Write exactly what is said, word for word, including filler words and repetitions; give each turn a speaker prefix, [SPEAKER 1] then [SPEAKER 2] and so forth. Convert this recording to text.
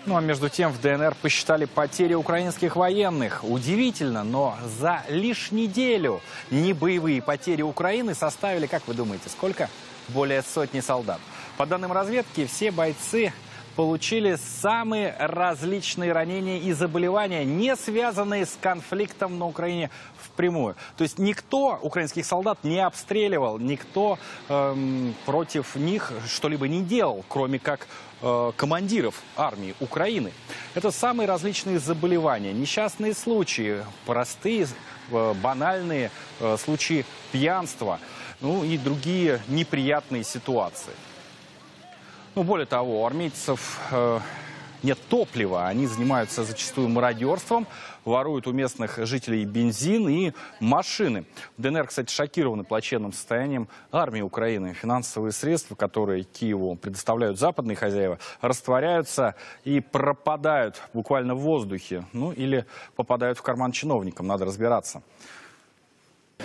[SPEAKER 1] Ну а между тем в ДНР посчитали потери украинских военных. Удивительно, но за лишь неделю небоевые потери Украины составили, как вы думаете, сколько? Более сотни солдат. По данным разведки, все бойцы получили самые различные ранения и заболевания, не связанные с конфликтом на Украине впрямую. То есть никто украинских солдат не обстреливал, никто эм, против них что-либо не делал, кроме как э, командиров армии Украины. Это самые различные заболевания, несчастные случаи, простые, э, банальные э, случаи пьянства, ну и другие неприятные ситуации. Ну, более того, у армейцев э, нет топлива, они занимаются зачастую мародерством, воруют у местных жителей бензин и машины. В ДНР, кстати, шокированы плачевным состоянием армии Украины. Финансовые средства, которые Киеву предоставляют западные хозяева, растворяются и пропадают буквально в воздухе, ну или попадают в карман чиновникам, надо разбираться.